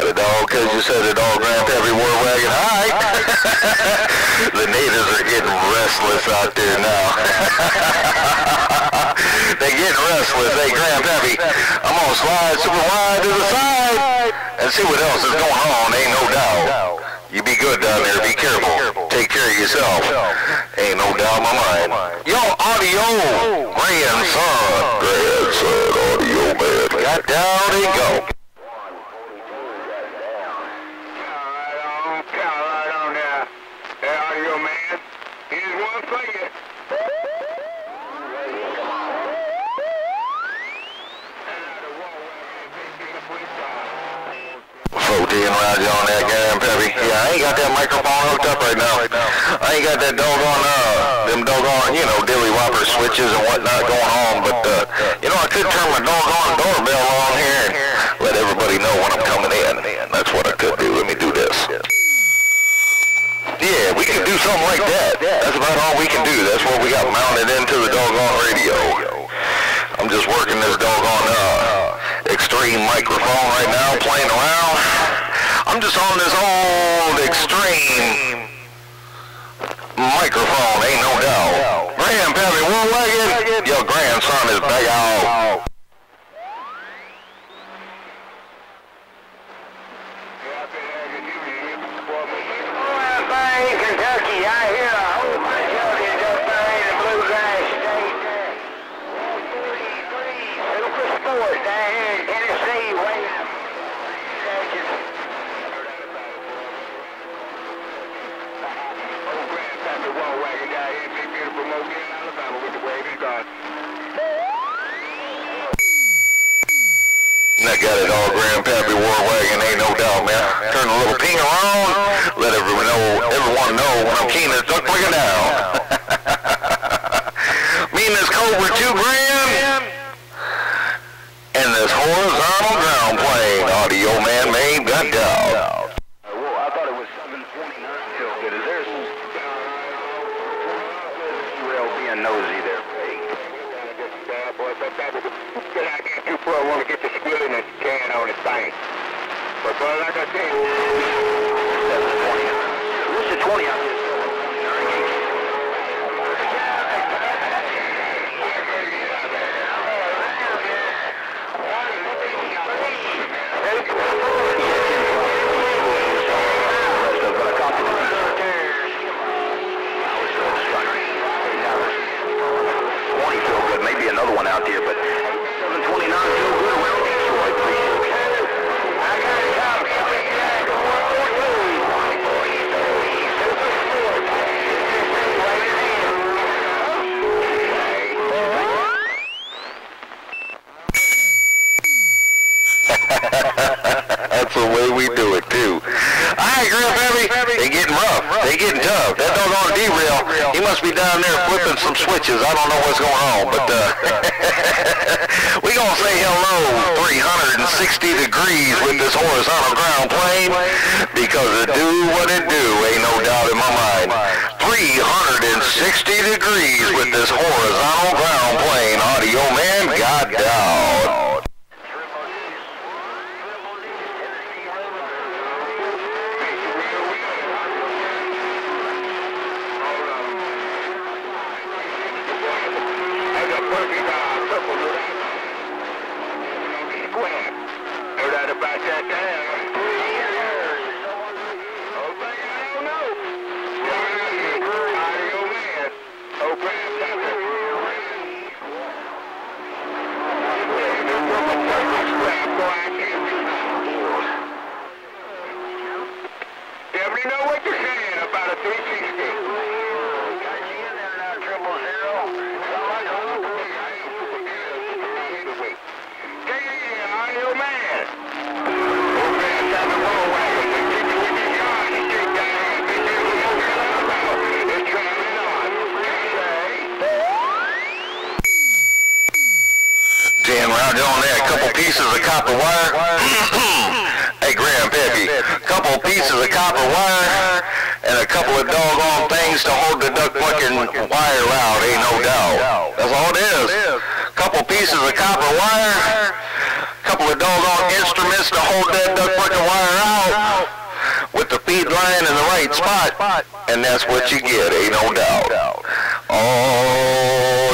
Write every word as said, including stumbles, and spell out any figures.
it, dog, because you said it all grandpappy war wagon. All right. The natives are getting restless out there now. They getting restless. Hey, grandpappy, I'm going to slide super wide to the side and see what else is going on. Ain't no doubt. You be good down there. Be careful. Take care of yourself. Ain't no doubt in my mind. Yo, audio, grandson. Grandson, audio, man. Got down and go. fourteen around you on that grandpappy. Yeah, I ain't got that microphone hooked up right now. I ain't got that doggone, uh, them doggone, you know, dilly whopper switches and whatnot going on, but, uh, you know, I could turn my doggone doorbell on here and let everybody know when I'm coming in. That's what I could do. Let me do this. Yeah, we could do something like that. That's about all we can do. That's what we got mounted into the doggone radio. I'm just working this doggone, uh, extreme microphone right now, playing around. I'm just on this old extreme microphone, ain't no doubt. Grandpappy one-legged, your grandson is back out. Kentucky, I hear a whole bunch of you up there in the bluegrass state. Super sports down here in Tennessee, waiting. Old grandpappy war wagon down here in big beautiful Mobile, Alabama with the wave is gone. I got it all, grandpappy war wagon, ain't no doubt, man. Turn a little ping around, let everyone know, everyone know when I'm keen as duck bringing down. Me and this Cobra two grand, and this horizontal ground plane, audio man made, got down. Well, I thought it was seven twenty-nine till good. Is there some real being nosy there? I want to get the squid in the can on his thing. But, but like I said, seven twenty-nine. This is twenty out there. twenty feel good. Maybe another one out there, but seven twenty-nine feel good around Detroit. I got it out. That's the way we do it, too. All right, grandpappy, they getting rough. They getting tough. That doggone derail, he must be down there flipping some switches. I don't know what's going on, but uh, we gonna say hello three hundred sixty degrees with this horizontal ground plane because it do what it do, ain't no doubt in my mind. three hundred sixty degrees with this horizontal ground plane, audio man, got down. You know what you're saying about a three sixty? Got you in there now, triple zero. Take it easy, audio man. Old man down the war wagon. It's traveling on. Jam around on there, a couple pieces of copper wire. Hey, grandpappy, a couple pieces of copper wire and a couple of doggone things to hold the duck bucking wire out, ain't no doubt. That's all it is. A couple pieces of copper wire, a couple of doggone instruments to hold that duck bucking wire right spot, and that's what you get, ain't no doubt. Oh,